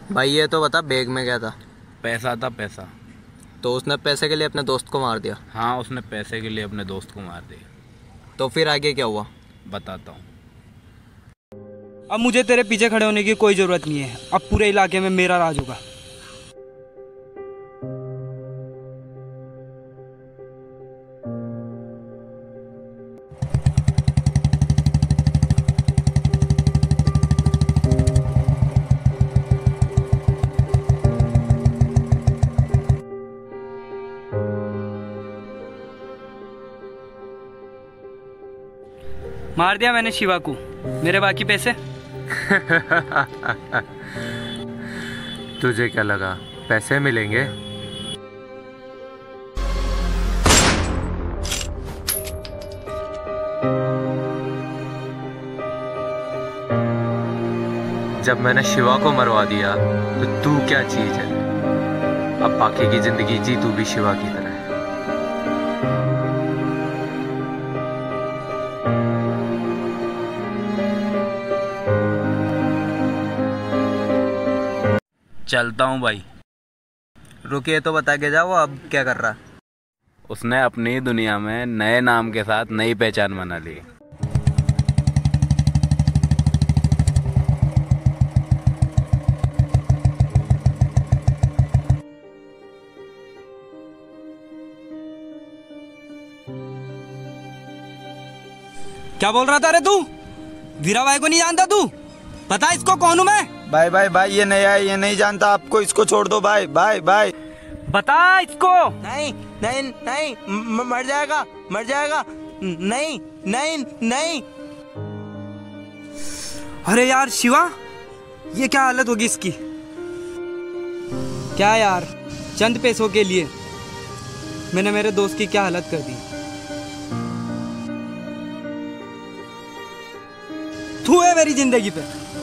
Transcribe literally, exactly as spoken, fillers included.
भाई ये तो बता बैग में क्या था? पैसा था, पैसा। तो उसने पैसे के लिए अपने दोस्त को मार दिया? हाँ, उसने पैसे के लिए अपने दोस्त को मार दिया। तो फिर आगे क्या हुआ? बताता हूँ। अब मुझे तेरे पीछे खड़े होने की कोई ज़रूरत नहीं है। अब पूरे इलाके में मेरा राज होगा। मार दिया मैंने शिवा को। मेरे बाकी पैसे? तुझे क्या लगा पैसे मिलेंगे? जब मैंने शिवा को मरवा दिया तो तू क्या चीज है? अब बाकी की जिंदगी जी तू भी शिवा की तरह। चलता हूँ भाई। रुकिए तो बता के जाओ अब क्या कर रहा? उसने अपनी दुनिया में नए नाम के साथ नई पहचान बना ली। क्या बोल रहा था रे तू? वीरा भाई को नहीं जानता तू? पता इसको कौन हूँ मैं? भाई भाई भाई ये नया है, ये नहीं जानता आपको। इसको छोड़ दो भाई भाई भाई। बता इसको। नहीं नहीं नहीं म- मर जाएगा मर जाएगा। नहीं नहीं नहीं। अरे यार शिवा, ये क्या हालत होगी इसकी? क्या यार, चंद पैसों के लिए मैंने मेरे दोस्त की क्या हालत कर दी। तू है मेरी जिंदगी पे।